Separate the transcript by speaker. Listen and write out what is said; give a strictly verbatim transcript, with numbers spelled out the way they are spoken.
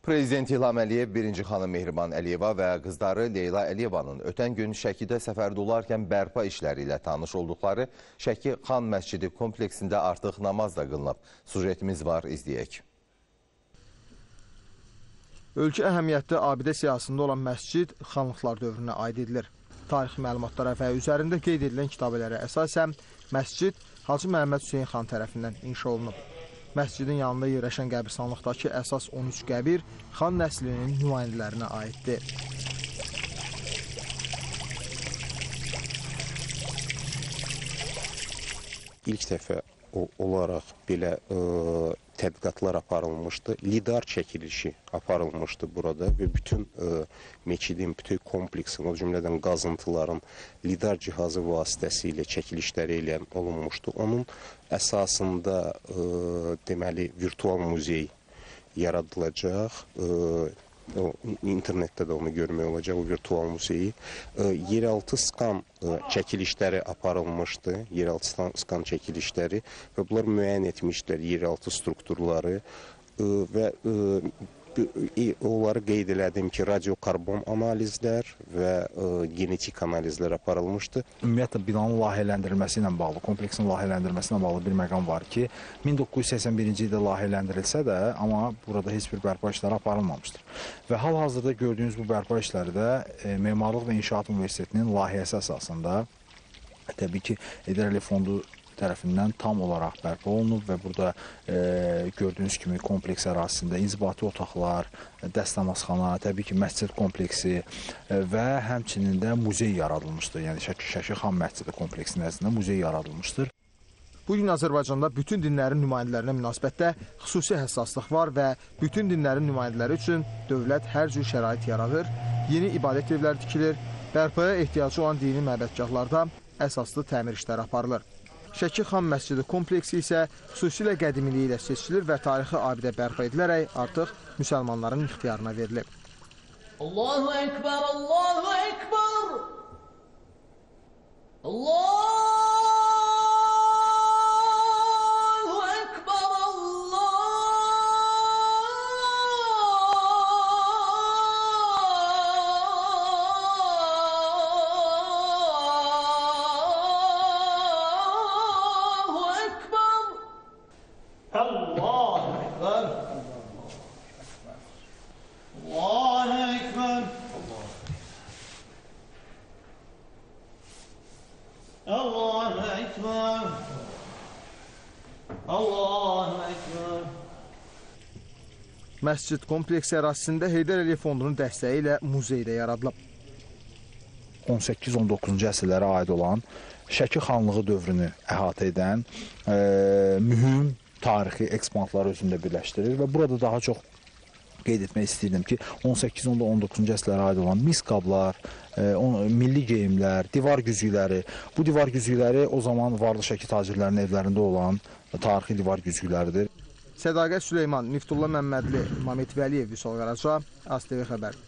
Speaker 1: Prezident İlham Əliyev, birinci xanım Mehriban Əliyeva və qızları Leyla Əliyevanın ötən gün Şəkidə səfərdə olarkən bərpa işləri ilə tanış olduqları Şəki Xan Məscidi kompleksində artıq namaz da qılınıb. Sujetimiz var, izləyək.
Speaker 2: Ölkə əhəmiyyətli abidə siyasında olan məscid xanlıqlar dövrünə aid edilir. Tarixi məlumatlara və üzərində qeyd edilən kitabələrə əsasən məscid Hacı Məhəmməd Hüseyin xan tərəfindən inşa olunub. Məscidin yanında yerləşən qəbirstanlıqdakı əsas on üç qəbir xan nəslinin nümayəndələrinə aiddir.
Speaker 3: İlk dəfə olaraq belə ə, tədqiqatlar aparılmışdı. Lidar çəkilişi aparılmışdı burada və bütün ə, meçidin, bütün kompleksin, o cümlədən qazıntıların lidar cihazı vasitəsilə çəkilişləri ilə olunmuşdu. Onun əsasında ə, deməli virtual muzey yaradılacaq. Ə, O, internetdə də onu görmək olacaq, o virtual muzeyi. E, yeraltı skan e, çəkilişləri aparılmışdı, yeraltı skan çəkilişləri və bunlar müəyyən etmişlər yeraltı strukturları e, və e, onları qeyd elədim ki, radiokarbon analizlər və e, genetik analizlər aparılmışdı.
Speaker 4: Ümumiyyətlə, binanın layihələndirilməsi ilə bağlı, kompleksin layihələndirilməsi ilə bağlı bir məqam var ki, min doqquz yüz səksən birinci ildə layihələndirilsə də, amma burada heç bir bərpa işləri aparılmamışdır. Və hal-hazırda gördüyünüz bu bərpa işləri də e, Memarlıq və İnşaat Universitetinin layihəsi əsasında, təbii ki, Heydər Əliyev Fondu tərəfindən tam olaraq bərpa olunub və burada e, gördüyünüz kimi kompleks ərazisində inzibati otaqlar, dəstəmazxana, təbii ki, məscid kompleksi e, və həmçinin də muzey yaradılmışdır. Yəni Şəki, Şəki Xan Məscidi kompleksinin ərazisində muzey yaradılmışdır.
Speaker 2: Bugün Azərbaycanda bütün dinlərin nümayəndələrinə münasibətdə xüsusi həssaslıq var və bütün dinlərin nümayəndələri üçün dövlət hər cür şərait yaradır, yeni ibadət evləri tikilir, bərpaya ehtiyacı olan dini məbədgahlarda əsaslı təmir işləri aparılır. Şəki Xan Məscidi kompleksi isə xüsusilə qədimiliyi ilə seçilir və tarixi abidə bərpa edilərək artıq müsəlmanların ixtiyarına verilib.
Speaker 5: Allahu Ekber, Allahu Ekber, Allahu Ekber, Allah.
Speaker 6: Allahu Ekber. Allahu Ekber. Allahu Ekber. Allahu Ekber.
Speaker 2: Məscid kompleksi ərazisində Heydər Əliyev Fondunun dəstəyi ilə muzey də yaradılıb.
Speaker 4: on səkkiz on doqquzuncu əsrlərə aid olan Şəki xanlığı dövrünü əhatə edən e, mühüm tarixi eksponatları özündə birləşdirir və burada daha çox qeyd etmək istəyirdim ki, on səkkiz on doqquzuncu əsrlərə aid olan mis qablar, e, on, milli geyimlər, divar güzgüləri, bu divar güzgüləri o zaman varlı Şəki tacirlərinin evlərində olan tarixi divar güzgüləridir.
Speaker 2: Sədaqət Süleyman, Miftullah Məmmədli, Mamet Vəliyev, Vüsal Qaraca, AzTV xəbər.